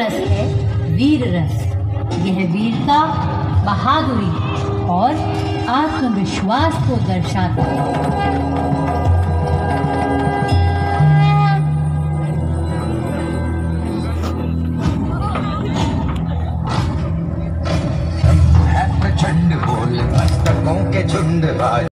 रस है वीर रस। यह वीरता, बहादुरी और आत्मविश्वास को दर्शाता है। प्रचंड बोल मस्तकों के झुंड